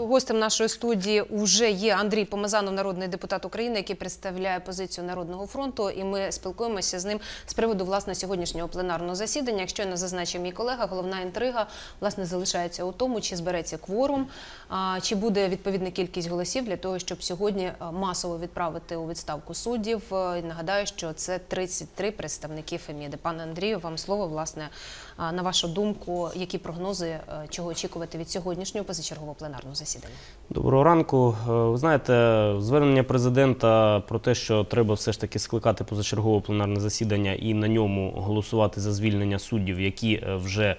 гостем нашої студії вже є Андрій Помазанов, народний депутат України, який представляє позицію Народного фронту. І ми спілкуємося з ним з приводу, власне, сьогоднішнього пленарного засідання. Як щойно зазначив мій колега, головна інтрига, власне, залишається у тому, чи збереться кворум, чи буде відповідна кількість голосів для того, щоб сьогодні масово відправити у відставку суддів. Нагадаю, що це 33 представники Феміди. Пане Андрію, вам слово, власне, на вашу думку, які прогнози, чого очікувати від сьогоднішнього позачергового пленарного засідання? Доброго ранку. Ви знаєте, звернення президента про те, що треба все ж таки скликати позачергове пленарне засідання і на ньому голосувати за звільнення суддів, які вже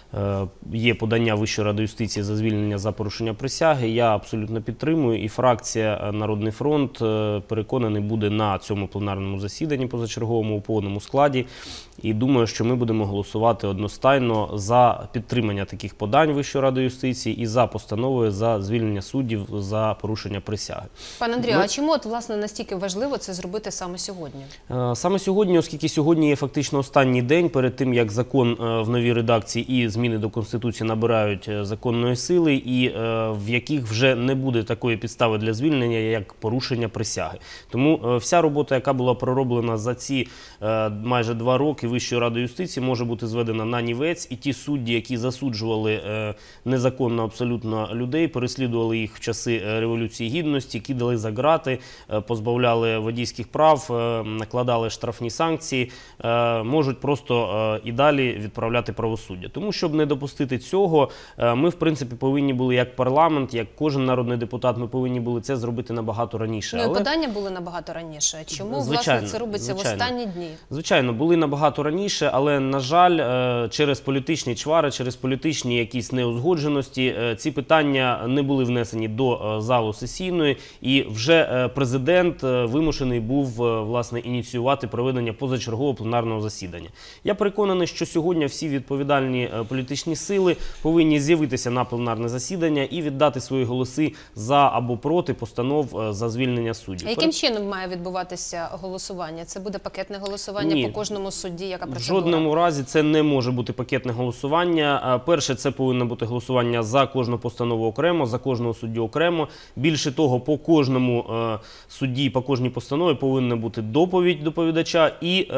є подання Вищої ради юстиції за звільнення за порушення присяги, я абсолютно підтримую. І фракція «Народний фронт», переконаний, буде на цьому пленарному засіданні позачерговому у повному складі. І думаю, що ми будемо голосувати одностайно за підтримання таких подань Вищої ради юстиції і за постановою за звільнення суддів за порушення присяги. Пане Андрію, а чому, власне, настільки важливо це зробити саме сьогодні? Саме сьогодні, оскільки сьогодні є фактично останній день перед тим, як закон в новій редакції і зміни до Конституції набирають законної сили, і в яких вже не буде такої підстави для звільнення, як порушення присяги. Тому вся робота, яка була пророблена за ці майже 2 роки Вищою радою юстиції, може бути зведена на нівець, і ті судді, які засуджували незаконно абсолютно людей, переслідували їх в часи Революції Гідності, кидали за ґрати, позбавляли водійських прав, накладали штрафні санкції, можуть просто і далі відправляти правосуддя. Тому, щоб не допустити цього, ми, в принципі, повинні були, як парламент, як кожен народний депутат, ми повинні були це зробити набагато раніше. Ну, і подання були набагато раніше. Чому, власне, це робиться в останні дні? Звичайно, були набагато раніше, але, на жаль, через політичні чвари, через політичні якісь неузгодженості ці питання не були внесені до залу сесійної, і вже президент вимушений був, власне, ініціювати проведення позачергового пленарного засідання. Я переконаний, що сьогодні всі відповідальні політичні сили повинні з'явитися на пленарне засідання і віддати свої голоси за або проти постанов за звільнення суддів. А яким чином має відбуватися голосування? Це буде пакетне голосування по кожному судді? Яка процедура? В жодному разі це не може бути пакетне голосування. Перше, це повинно бути голосування за кожну постанову окремо, за кожного суддю окремо. Більше того, по кожному судді, по кожній постанові повинна бути доповідь доповідача, і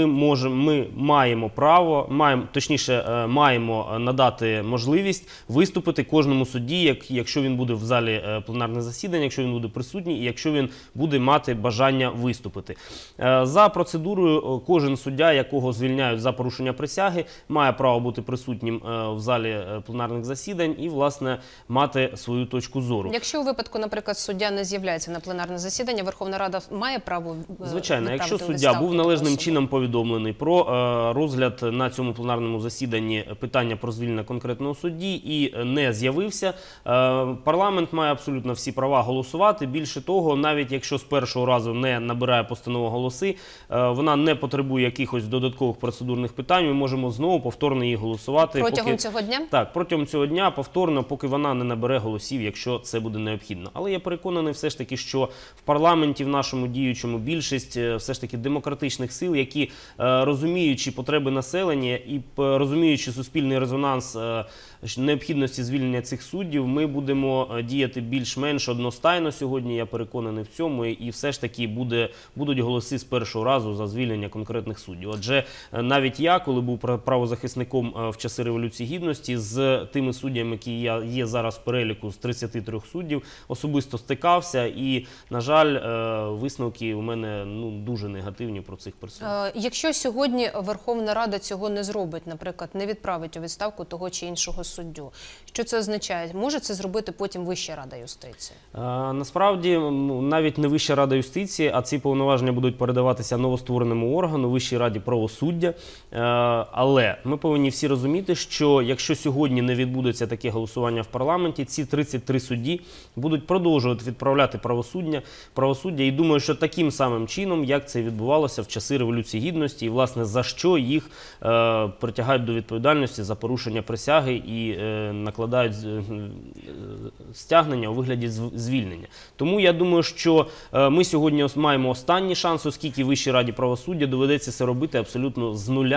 ми маємо право, маємо надати можливість виступити кожному судді, якщо він буде в залі пленарне засідання, якщо він буде присутній і якщо він буде мати бажання виступити. За процедурою, кожен суддя, якого звільняють за порушення присяги, має право бути присутнім в залі пленарних засідань і, власне, мати свою точку зору. Якщо у випадку, наприклад, суддя не з'являється на пленарне засідання, Верховна Рада має право Звичайно, якщо суддя був належним чином повідомлений про розгляд на цьому пленарному засіданні питання про звільнення конкретного судді і не з'явився, парламент має абсолютно всі права голосувати. Більше того, навіть якщо з першого разу не набирає постанова голоси, вона не потребує якихось додаткових процедурних питань, ми можемо знову повторно її голосувати. Протягом цього дня? Так, протягом цього дня повторно, поки вона не набере голосів, якщо це буде необхідно. Але я переконаний все ж таки, що в парламенті, в нашому діючому, більшість все ж таки демократичних сил, які, розуміючи потреби населення і розуміючи суспільний резонанс необхідності звільнення цих суддів, ми будемо діяти більш-менш одностайно сьогодні, я переконаний в цьому, і все ж таки будуть голоси з першого разу за звільнення конкретних суддів. Адже навіть я, коли був правозахисником в часи Революції Гідності, з тими суддями, які є зараз в переліку з 33 суддів, особисто стикався, і, на жаль, висновки у мене дуже негативні про цих персон. Якщо сьогодні Верховна Рада цього не зробить, наприклад, не відправить у відставку того чи іншого суддю, що це означає? Може це зробити потім Вища Рада юстиції? Насправді, навіть не Вища Рада юстиції, а ці повноваження будуть передаватися новоствореному органу, Вищій Раді правосуддя. Але ми повинні всі розуміти, що якщо сьогодні не відбудеться таке голосування в парламенті, ці 33 судді будуть продовжувати відправляти правосуддя. І думаю, що таким самим чином, як це відбувалося в часи Революції Гідності, і, власне, за що їх притягають до відповідальності за порушення присяги і накладають стягнення у вигляді звільнення. Тому я думаю, що ми сьогодні маємо останній шанс, оскільки Вищій Раді правосуддя доведеться це робити абсолютно з нуля.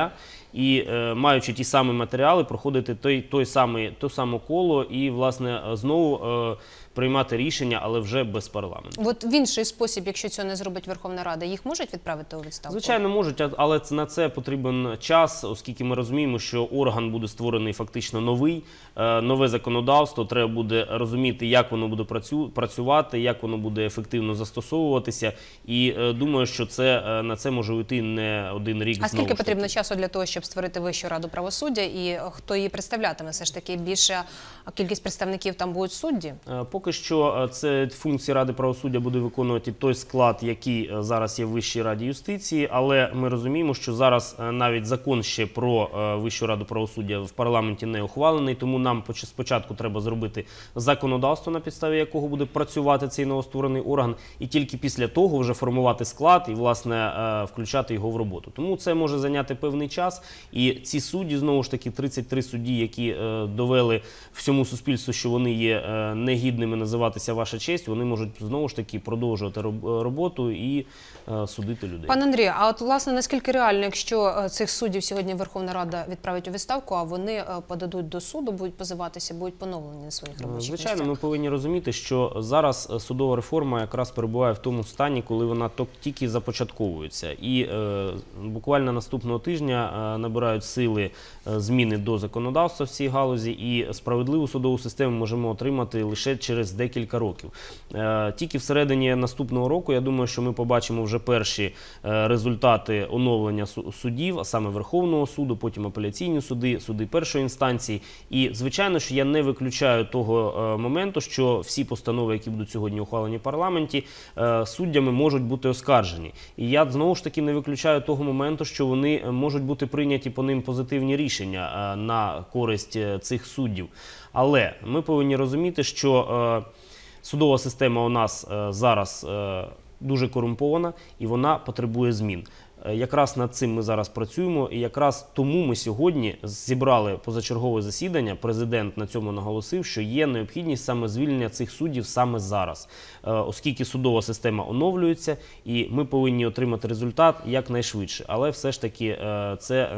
і, маючи ті самі матеріали, проходити то саме коло і, власне, знову приймати рішення, але вже без парламенту. От в інший спосіб, якщо цього не зробить Верховна Рада, їх можуть відправити у відставку? Звичайно, можуть, але на це потрібен час, оскільки ми розуміємо, що орган буде створений фактично новий, нове законодавство, треба буде розуміти, як воно буде працювати, як воно буде ефективно застосовуватися, і думаю, що на це може уйти не один рік. А скільки потрібно часу для того, щоб створити Вищу раду правосуддя, і хто її представлятиме? Все ж таки більша кількість представників там будуть судді? Поки що це функції Ради правосуддя буде виконувати той склад, який зараз є в Вищій раді юстиції, але ми розуміємо, що зараз навіть закон ще про Вищу раду правосуддя в парламенті не ухвалений, тому нам спочатку треба зробити законодавство, на підставі якого буде працювати цей новостворений орган, і тільки після того вже формувати склад і, власне, включати його в роботу. Тому це може зайняти певний час, і ці судді, знову ж таки, 33 судді, які довели всьому суспільству, що вони є негідними називатися «Ваша честь», вони можуть знову ж таки продовжувати роботу і судити людей. Пане Андрію, а от, власне, наскільки реально, якщо цих суддів сьогодні Верховна Рада відправить у відставку, а вони подадуть до суду, будуть позиватися, будуть поновлені на своїх робочих місцях? Звичайно, ми повинні розуміти, що зараз судова реформа якраз перебуває в тому стані, коли вона тільки започатковується. І буквально наступного тижня набирають сили зміни до законодавства в цій галузі, і справедливу судову систему можемо отримати лише через декілька років. Тільки всередині наступного року, я думаю, що ми побачимо вже перші результати оновлення судів, а саме Верховного суду, потім апеляційні суди, суди першої інстанції. І, звичайно, що я не виключаю того моменту, що всі постанови, які будуть сьогодні ухвалені в парламенті, суддями можуть бути оскаржені. І я, знову ж таки, не виключаю того моменту, що вони можуть бути прийняті по ним позитивні рішення на користь цих суддів. Але ми повинні розуміти, що судова система у нас зараз дуже корумпована і вона потребує змін. Якраз над цим ми зараз працюємо, і якраз тому ми сьогодні зібрали позачергове засідання. Президент на цьому наголосив, що є необхідність саме звільнення цих суддів саме зараз, оскільки судова система оновлюється, і ми повинні отримати результат якнайшвидше. Але все ж таки це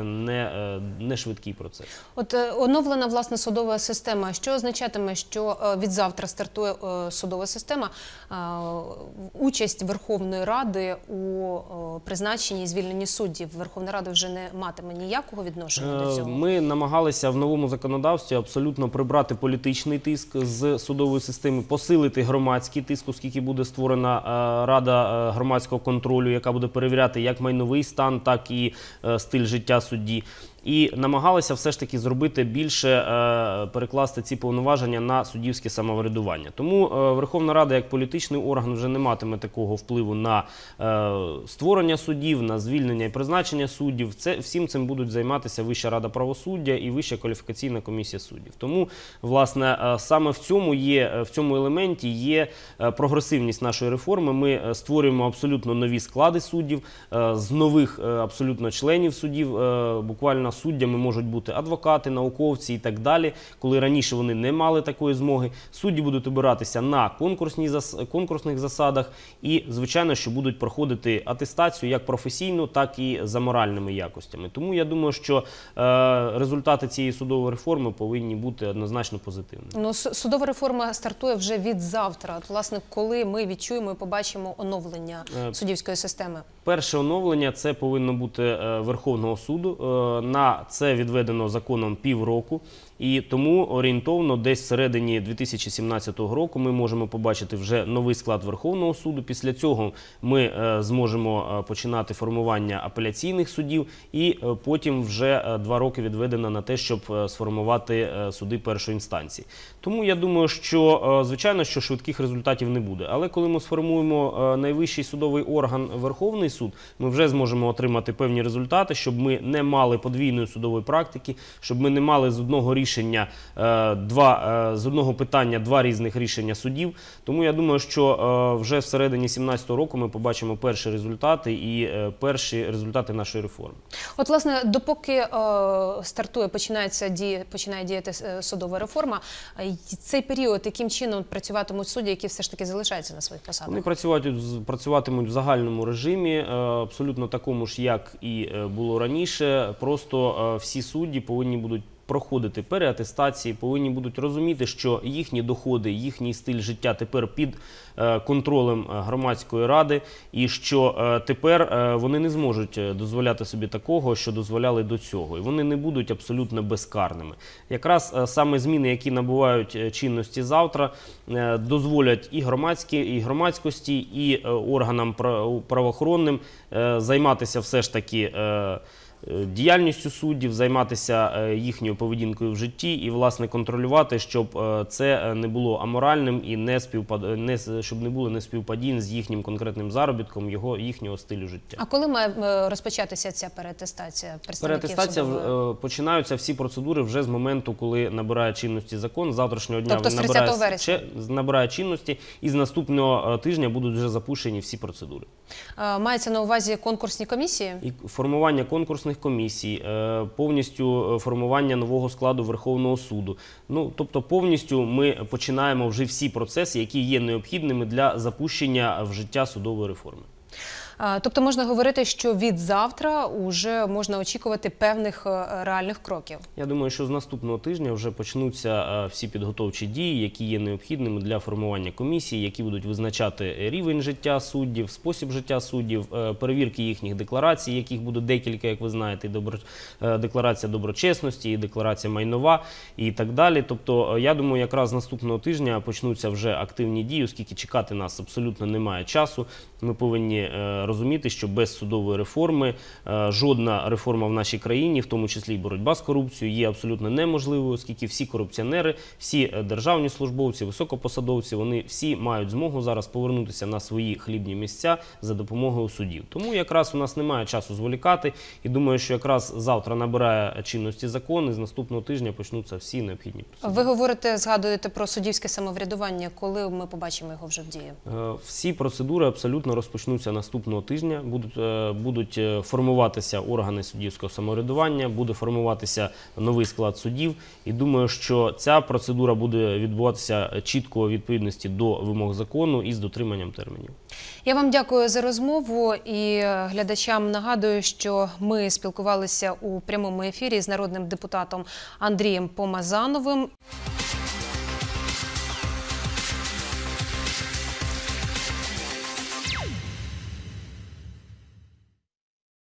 не швидкий процес. От оновлена, власне, судова система. Що означатиме, що від завтра стартує судова система? Участь Верховної Ради у призначенні звільнені суддів. Верховна Рада вже не матиме ніякого відношення до цього? Ми намагалися в новому законодавстві абсолютно прибрати політичний тиск з судової системи, посилити громадський тиск, оскільки буде створена Рада громадського контролю, яка буде перевіряти як майновий стан, так і стиль життя судді. І намагалися все ж таки зробити більше, перекласти ці повноваження на суддівське самоврядування. Тому Верховна Рада як політичний орган вже не матиме такого впливу на створення суддів, на звільнення і призначення суддів. Всім цим будуть займатися Вища рада правосуддя і Вища кваліфікаційна комісія суддів. Тому, власне, саме в цьому елементі є прогресивність нашої реформи. Ми створюємо абсолютно нові склади суддів, з нових абсолютно членів суддів, буквально суддями можуть бути адвокати, науковці і так далі, коли раніше вони не мали такої змоги. Судді будуть обиратися на конкурсних засадах і, звичайно, що будуть проходити атестацію як професійну, так і за моральними якостями. Тому я думаю, що результати цієї судової реформи повинні бути однозначно позитивними. Ну, судова реформа стартує вже від завтра. От, власне, коли ми відчуємо і побачимо оновлення суддівської системи? Перше оновлення – це повинно бути Верховного суду. На це відведено законом півроку. І тому орієнтовно десь всередині 2017 року ми можемо побачити вже новий склад Верховного суду. Після цього ми зможемо починати формування апеляційних судів, і потім вже 2 роки відведено на те, щоб сформувати суди першої інстанції. Тому я думаю, що, звичайно, що швидких результатів не буде. Але коли ми сформуємо найвищий судовий орган Верховний суд, ми вже зможемо отримати певні результати, щоб ми не мали подвійної судової практики, щоб ми не мали з одного рішення рішення, з одного питання два різних рішення судів. Тому я думаю, що вже всередині 2017 року ми побачимо перші результати і перші результати нашої реформи. От, власне, допоки починає діяти судова реформа, цей період, яким чином працюватимуть судді, які все ж таки залишаються на своїх посадах? Вони працюватимуть в загальному режимі, абсолютно такому ж, як і було раніше. Просто всі судді повинні будуть проходити переатестації, повинні будуть розуміти, що їхні доходи, їхній стиль життя тепер під контролем громадської ради, і що тепер вони не зможуть дозволяти собі такого, що дозволяли до цього. І вони не будуть абсолютно безкарними. Якраз саме зміни, які набувають чинності завтра, дозволять і громадськості, і органам правоохоронним займатися все ж таки діяльністю суддів, займатися їхньою поведінкою в житті і, власне, контролювати, щоб це не було аморальним і щоб не було неспівпадінь з їхнім конкретним заробітком, їхнього стилю життя. А коли має розпочатися ця переатестація представників судової? Переатестація, починаються всі процедури вже з моменту, коли набирає чинності закон. З завтрашнього дня тобто він набирає чинності, і з наступного тижня будуть вже запущені всі процедури. Мається на увазі конкурсні комісії? І формування конкурсних комісій, повністю формування нового складу Верховного суду. Тобто повністю ми починаємо вже всі процеси, які є необхідними для запущення в життя судової реформи. Тобто можна говорити, що від завтра вже можна очікувати певних реальних кроків? Я думаю, що з наступного тижня вже почнуться всі підготовчі дії, які є необхідними для формування комісії, які будуть визначати рівень життя суддів, спосіб життя суддів, перевірки їхніх декларацій, яких буде декілька, як ви знаєте, декларація доброчесності, декларація майнова і так далі. Тобто, я думаю, якраз з наступного тижня почнуться вже активні дії, оскільки чекати нас абсолютно немає часу. Ми повинні розуміти, що без судової реформи жодна реформа в нашій країні, в тому числі і боротьба з корупцією, є абсолютно неможливою, оскільки всі корупціонери, всі державні службовці, високопосадовці, вони всі мають змогу зараз повернутися на свої хлібні місця за допомогою судів. Тому якраз у нас немає часу зволікати, і думаю, що якраз завтра набирає чинності закон, і з наступного тижня почнуться всі необхідні процедури. Ви згадуєте про суддівське самоврядування. Коли ми побачимо його вже в дії? Всі процедури абсолютно розпочнуться наступного тижня, будуть формуватися органи суддівського самоврядування, буде формуватися новий склад судів. І думаю, що ця процедура буде відбуватися чітко у відповідності до вимог закону і з дотриманням термінів. Я вам дякую за розмову і глядачам нагадую, що ми спілкувалися у прямому ефірі з народним депутатом Андрієм Помазановим.